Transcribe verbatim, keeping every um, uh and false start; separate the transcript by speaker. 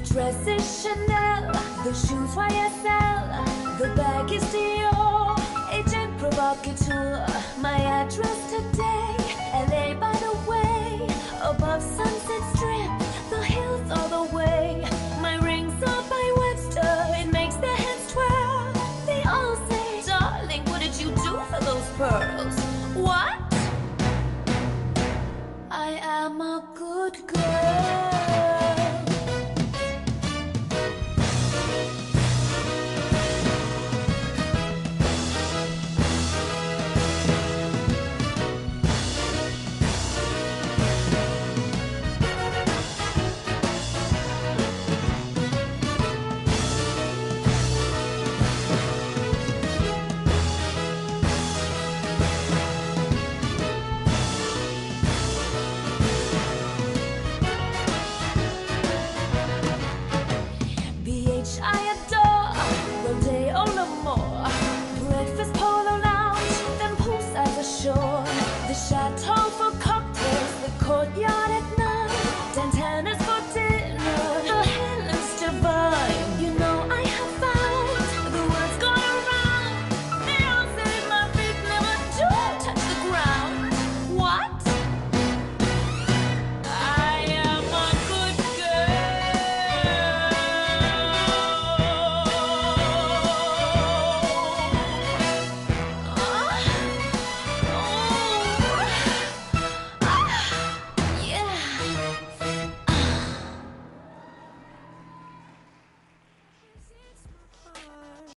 Speaker 1: dress is Chanel, the shoes Y S L, the bag is Dior, agent provocateur. My address today, L A by the way, above Sunset Strip, the hills all the way. My rings are by Webster, it makes their heads twirl. They all say, darling, what did you do for those pearls? What? I am a good girl.